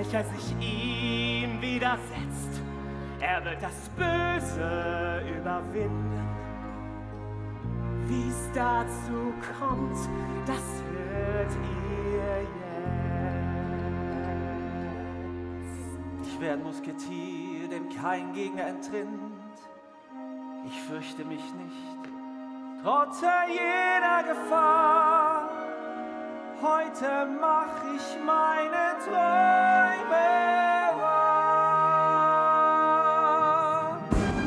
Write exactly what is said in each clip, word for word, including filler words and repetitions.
welcher sich ihm widersetzt. Er wird das Böse überwinden. Wie es dazu kommt, das hört ihr jetzt. Ich werde Musketier, dem kein Gegner entrinnt. Ich fürchte mich nicht, trotz jeder Gefahr. Heute mach ich meine Träume wahr.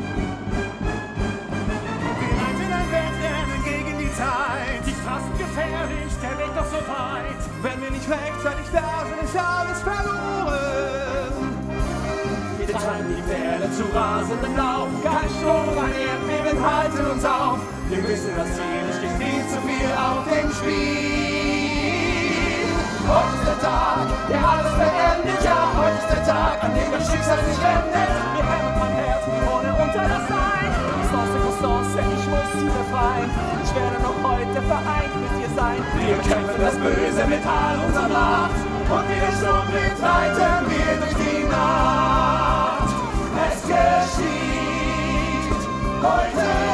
Wir leiten ein Wettrennen gegen die Zeit. Die Straßen gefährlich, der Weg doch so weit. Wenn wir nicht rechtzeitig da sind, ist alles verloren. Wir treiben die Pferde zu rasendem Lauf. Kein Sturm, kein Erdbeben halten uns auf. Wir wissen das Ziel, es steht viel zu viel auf dem Spiel. Heute ist der Tag, der alles beendet. Ja, heute ist der Tag, an dem das Schicksal sich wendet. Wir hämmern mein Herz ohne unter das Sein. Constance, Constance, ich muss sie befreien. Ich werde noch heute vereint mit dir sein. Wir kämpfen das Böse mit all unserer Macht. Und wie der Sturm wird, reiten wir durch die Nacht. Es geschieht heute.